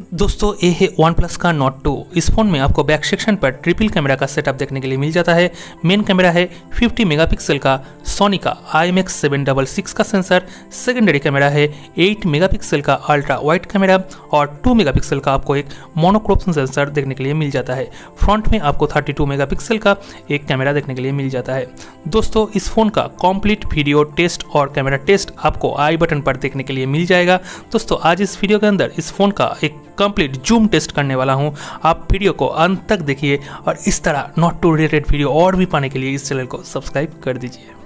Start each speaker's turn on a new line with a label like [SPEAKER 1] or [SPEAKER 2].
[SPEAKER 1] दोस्तों ये है OnePlus का Nord 2। इस फोन में आपको बैक सेक्शन पर ट्रिपल कैमरा का सेटअप देखने के लिए मिल जाता है। मेन कैमरा है 50 मेगापिक्सल का सोनी का IMX766 का सेंसर। सेकेंडरी कैमरा है 8 मेगापिक्सल का अल्ट्रा वाइड कैमरा और 2 मेगापिक्सल का आपको एक मोनोक्रोम सेंसर देखने के लिए मिल जाता है। फ्रंट में आपको 32 मेगापिक्सल का एक कैमरा देखने के लिए मिल जाता है। दोस्तों इस फोन का कंप्लीट वीडियो टेस्ट और कैमरा टेस्ट आपको आई बटन पर देखने के लिए मिल जाएगा। दोस्तों आज इस वीडियो के अंदर इस फोन का एक कंप्लीट जूम टेस्ट करने वाला हूं। आप वीडियो को अंत तक देखिए और इस तरह Nord 2 रिलेटेड वीडियो और भी पाने के लिए इस चैनल को सब्सक्राइब कर दीजिए।